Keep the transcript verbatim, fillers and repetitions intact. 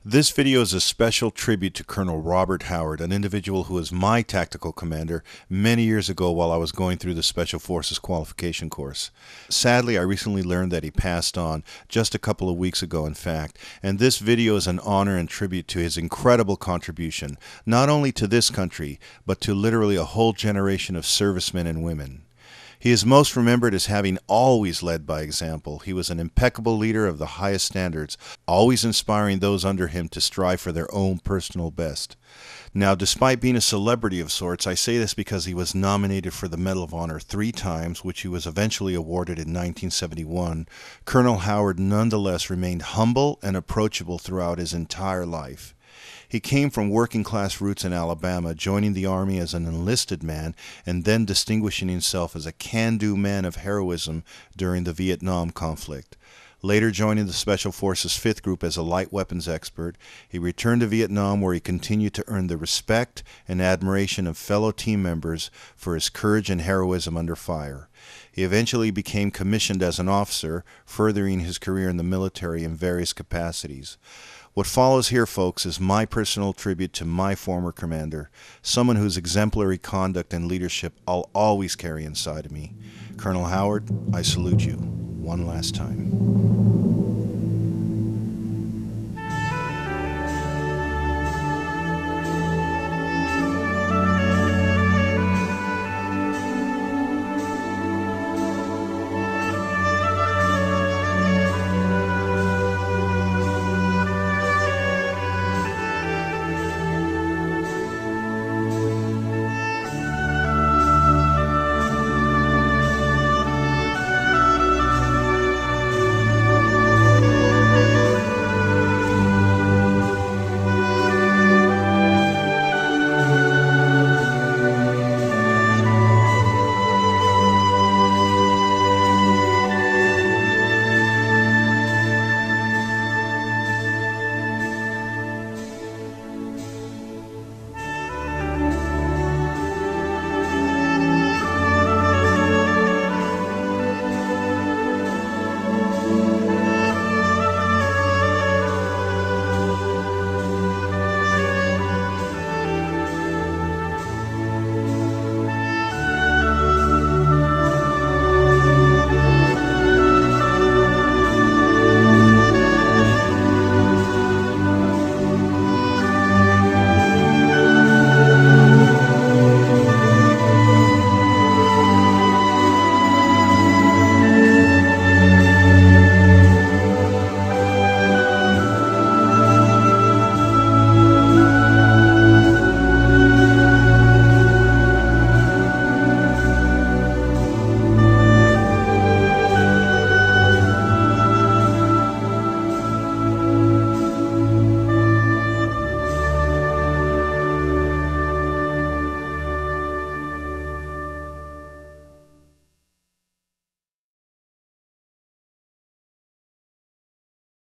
This video is a special tribute to Colonel Robert Howard, an individual who was my tactical commander many years ago while I was going through the Special Forces Qualification Course. Sadly, I recently learned that he passed on just a couple of weeks ago, in fact, and this video is an honor and tribute to his incredible contribution, not only to this country, but to literally a whole generation of servicemen and women. He is most remembered as having always led by example. He was an impeccable leader of the highest standards, always inspiring those under him to strive for their own personal best. Now, despite being a celebrity of sorts, I say this because he was nominated for the Medal of Honor three times, which he was eventually awarded in nineteen seventy-one. Colonel Howard nonetheless remained humble and approachable throughout his entire life. He came from working-class roots in Alabama, joining the Army as an enlisted man and then distinguishing himself as a can-do man of heroism during the Viet Nam conflict. Later joining the Special Forces fifth Group as a light weapons expert, he returned to Vietnam where he continued to earn the respect and admiration of fellow team members for his courage and heroism under fire. He eventually became commissioned as an officer, furthering his career in the military in various capacities. What follows here, folks, is my personal tribute to my former commander, someone whose exemplary conduct and leadership I'll always carry inside of me. Colonel Howard, I salute you one last time.